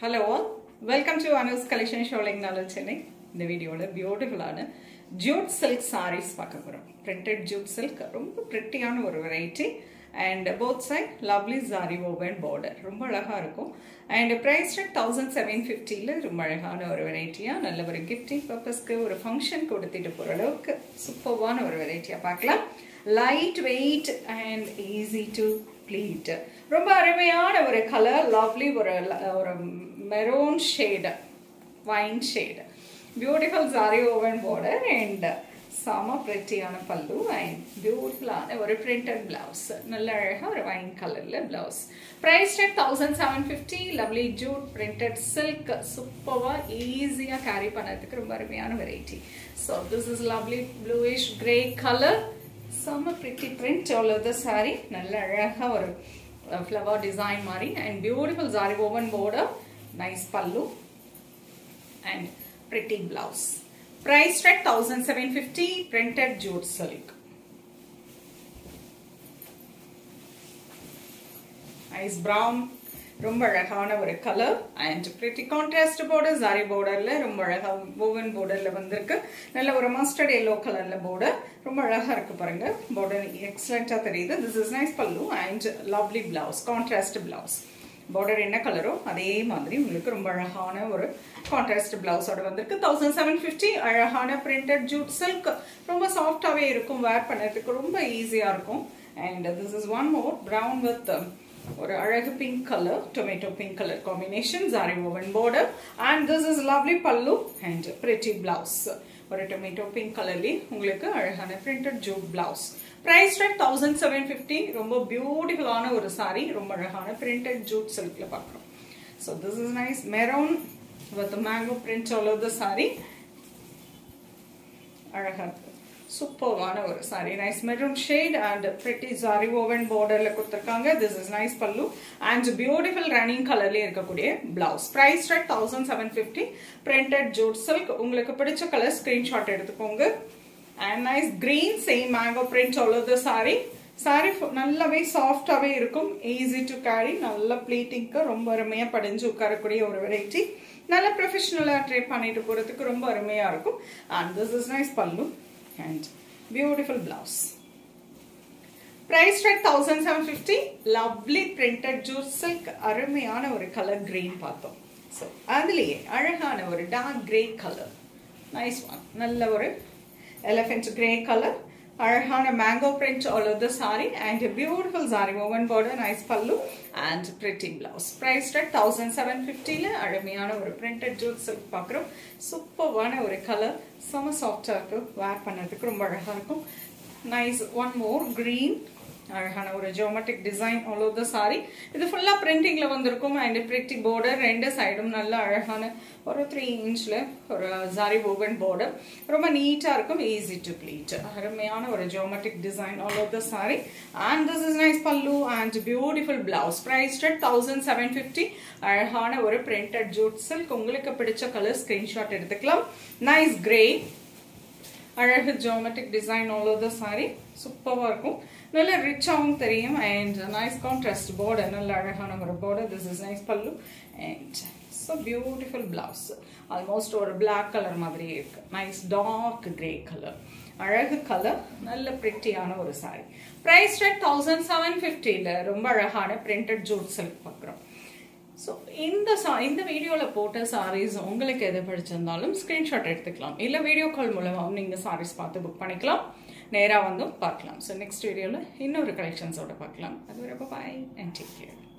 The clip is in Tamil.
Hello all, welcome to AnuSCollections Sholinganallur Chennai. இந்த வீடியோல பியூட்டிஃபுல்லான jute silk sarees பார்க்க போறோம். Printed jute silk ரொம்ப prettyயான ஒரு variety and both side lovely zari woven border. ரொம்ப அழகா இருக்கும் and price tag 1750 ல ரொம்ப அழகான ஒரு வெரைட்டியா நல்ல ஒரு gifting purposeக்கு ஒரு function கொடுத்திட்டு போற அளவுக்கு சூப்பரான ஒரு வெரைட்டியா பார்க்கலாம். Light weight and easy to pleat. ரொம்ப அருமையான ஒரு color, lovely ஒரு maroon shade, wine shade. Beautiful zari woven border and some pretty on pallu and beautiful a printed blouse. Nalla azhaga or wine color blouse. Price tag 1750. Lovely jute printed silk, super easy carry panadhukku romba arumiyana variety. So this is lovely bluish grey color. Some pretty print all of the saree. Nalla azhaga or flower design mari and beautiful zari woven border. Nice pallu and pretty blouse. Price tag 1750. Printed jute silk. Nice brown, ரொம்ப அழகான ஒரு color and pretty contrast border, zari borderல ரொம்ப அழகா woven borderல வந்திருக்கு. நல்ல ஒரு mustard yellow colorல border ரொம்ப அழகா இருக்கு பாருங்க. border excellent-ஆ தெரியுது. This is nice pallu and lovely blouse, contrast blouse. border என்ன கலரோ அதே மாதிரி உங்களுக்கு ரொம்ப அழகான ஒரு கான்ட்ராஸ்ட் பிளவுஸ் ஓட வந்திருக்கு. 1750. அழகான printed jute silk ரொம்ப சாஃப்ட்டாவே இருக்கும், வேர் பண்ணதுக்கு ரொம்ப ஈஸியா இருக்கும். and this is one more brown with ஒரு அழகு pink color, tomato pink color combination, zari woven border and this is lovely pallu and pretty blouse. ஒரு tomato pink colorல உங்களுக்கு அழகான printed jute blouse. Price tag 1750. ரொம்ப beautiful ஆன ஒரு saree, ரொம்ப அழகான printed jute silkல பார்க்கிறோம். So this is nice maroon with the mango print all over the saree. அழகா சூப்பரான ஒரு saree, nice maroon shade and pretty zari woven borderல கொடுத்திருக்காங்க. This is nice pallu and beautiful running colorல இருக்கக்கூடிய blouse. Price tag 1750. Printed jute silk. உங்களுக்கு பிடிச்ச கலர் screenshot எடுத்துக்கோங்க. and nice green, same mango print all over the saree. saree நல்லாவே சாஃப்ட்டாவே இருக்கும், easy to carry, நல்ல pleatingக்கு ரொம்ப அருமையா படிஞ்சு உட்காரக்கூடிய ஒரு வெரைட்டி. நல்ல ப்ரொஃபஷனலா ட்ரை பண்ணிட்டு போறதுக்கு ரொம்ப அருமையா இருக்கும். and this is nice pallu and beautiful blouse. Price tag 1750. Lovely printed jute silk, அருமையான ஒரு கலர் green பார்த்தோம். so அதுலயே அழகான ஒரு dark grey color, nice one, நல்ல ஒரு elephant grey color, அழகான mango print all over the saree and a beautiful zari woven border, nice pallu and pretty blouse. Price tag 1750 ல அருமையான ஒரு printed jute silk பார்க்கிறோம். சூப்பரான ஒரு கலர், செம சாஃப்ட்டா இருக்கு, வேர் பண்ணதுக்கு ரொம்ப அழகா இருக்கும். nice one more green, அழகான ஒரு geometric design all over the saree. இது ஃபுல்லா பிரிண்டிங்ல வந்திருக்கும் and pretty border, ரெண்டு சைடும் நல்ல அழகான ஒரு 3 இன்ச்ல ஒரு zari woven border, ரொம்ப நீட்டா இருக்கும், easy to pleat. அருமையான ஒரு geometric design all over the saree and this is nice pallu and beautiful blouse. Price tag 1750. அழகான ஒரு printed jute silk. உங்களுக்கு பிடிச்ச கலர் ஸ்கிரீன்ஷாட் எடுத்துக்கலாம். nice gray, அழகு geometric design all over the saree, சூப்பரா இருக்கும், நல்ல ரிச்சாவும் தெரியும் and nice contrast border, நல்ல அழகான ஒரு border. This is nice pallu and so beautiful blouse, almost ஒரு black color மாதிரி இருக்கு, nice dark grey color, அழகு color, நல்ல prettyயான ஒரு saree. Price tag 1750 ல ரொம்ப அழகான printed jute silk பார்க்கிறோம். so இந்த வீடியோல போட்ட sarees உங்களுக்கு எது பிடிச்சிருந்தாலும் ஸ்கிரீன்ஷாட் எடுத்துக்கலாம், இல்ல வீடியோ கால் மூலமா நீங்க sarees பார்த்து புக் பண்ணிக்கலாம், நேரா வந்து பார்க்கலாம். so next வீடியோல இன்னொரு கலெக்ஷன்ஸோட பார்க்கலாம். அதுவரை bye and take care.